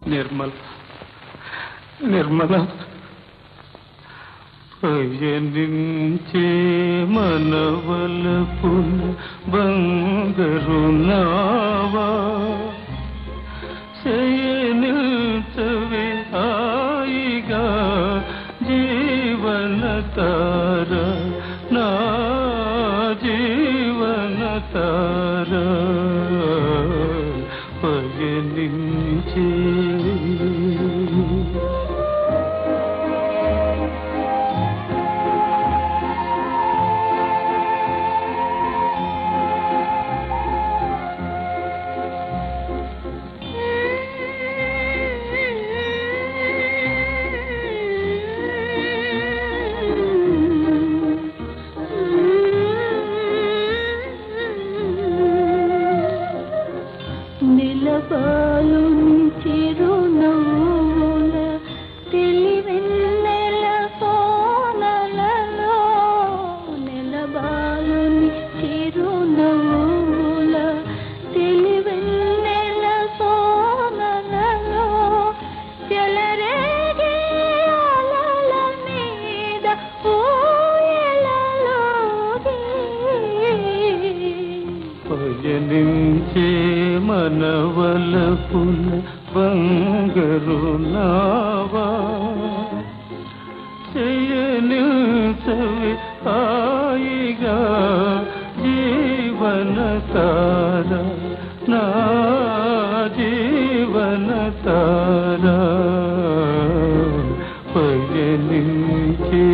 నిర్మల నిర్మల పయనించే మనవలపు బంగారు నావా శయనించవే హాయిగా జీవన తార నా జీవన తార పయనించే నిలబాలుని చిరునవ్వుల తెలివెన్నెల కోనలలో నిలబాలుని చిరునవ్వుల తెలివెన్నెల కోనలలో చెలరేగే అలల మీద ఊయలలోగి పయనించే మనవలపుల బంగారు నావా శయనించవే హాయిగా జీవన తార నా జీవన తార పయనించే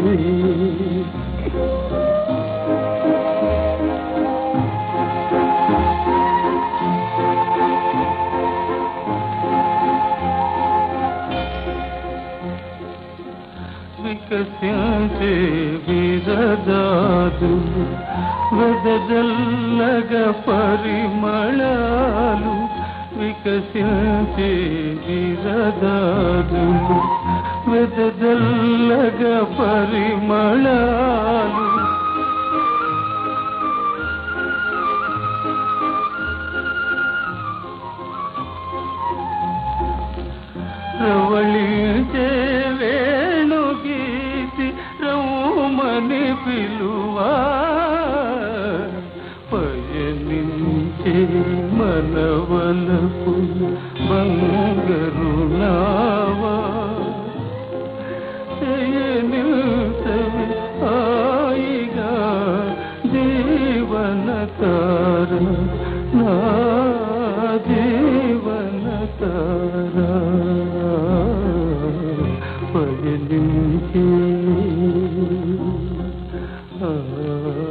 వికసించే విరదాదులు వెదజల్లగ పరిమళాలు వికసించే విరదాదులు వెదజల్లగ పరిమళాలు రవళించే వేణుగీతి రౌమని పిలువా పయనించే మనవలపు బంగారు నావా శయనించవే హాయిగా జీవన తార నా జీవన తార పయనించే